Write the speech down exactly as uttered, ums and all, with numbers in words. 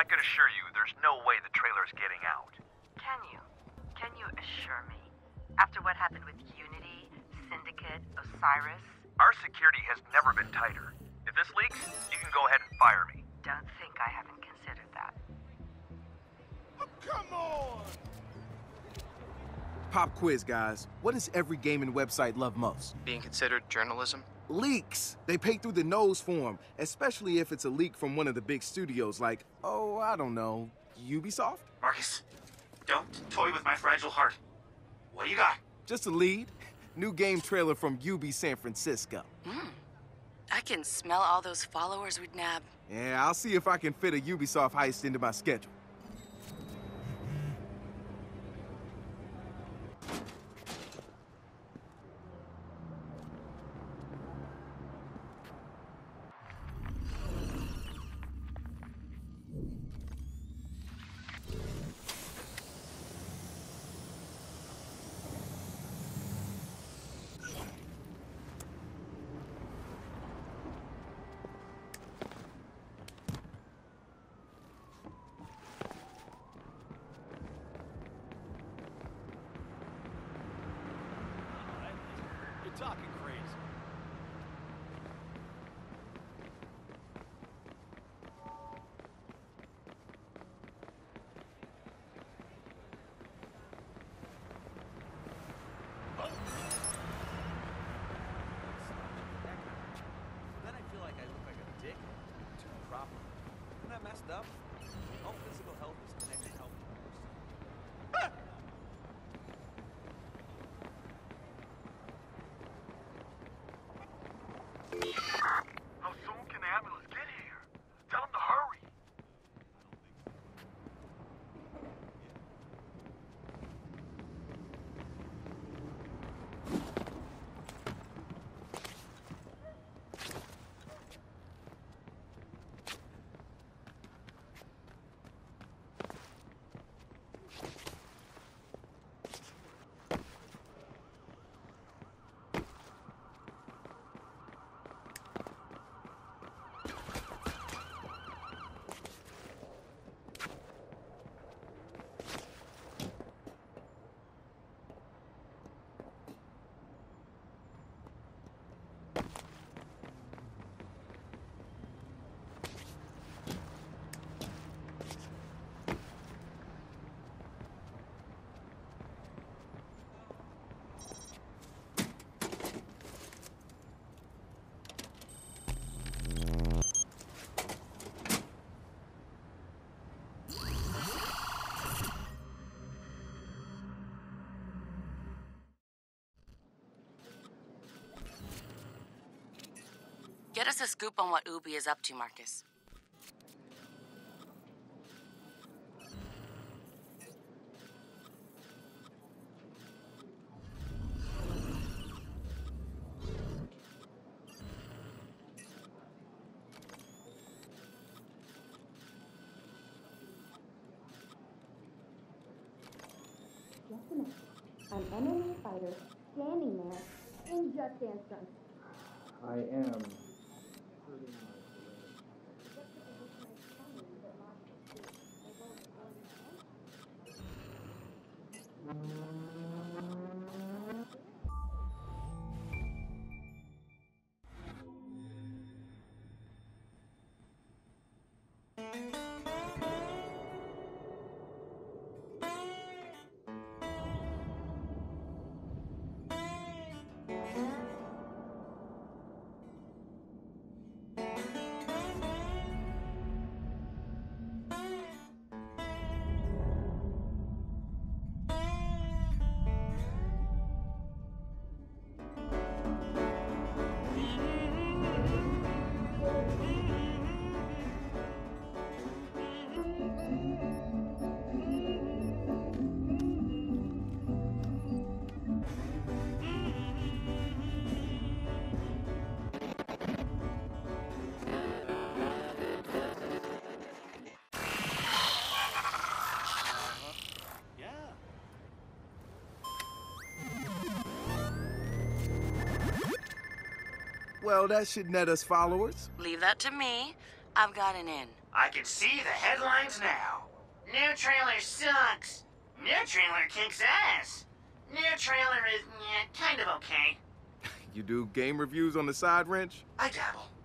I can assure you, there's no way the trailer's getting out. Can you? Can you assure me? After what happened with Unity, Syndicate, Osiris? Our security has never been tighter. If this leaks, you can go ahead and fire me. Don't think I haven't considered that. Oh, come on! Pop quiz, guys. What does every gaming website love most? Being considered journalism? Leaks. They pay through the nose for them, especially if it's a leak from one of the big studios like, oh, I don't know, Ubisoft? Marcus, don't toy with my fragile heart. What do you got? Just a lead. New game trailer from Ubi San Francisco. Hmm. I can smell all those followers we'd nab. Yeah, I'll see if I can fit a Ubisoft heist into my schedule. Talking crazy. Oh. Then I feel like I look like a dick. Too proper. Isn't that messed up? All physical health is connected to health. Ah! How soon can the ambulance get here? Tell them to hurry. Get us a scoop on what Ubi is up to, Marcus. Just a minute. An M M A fighter standing there in Just Dance Dance. I am. Well, that should net us followers. Leave that to me. I've got an in. I can see the headlines now. New trailer sucks. New trailer kicks ass. New trailer is yeah, kind of okay. You do game reviews on the side, Wrench? I dabble.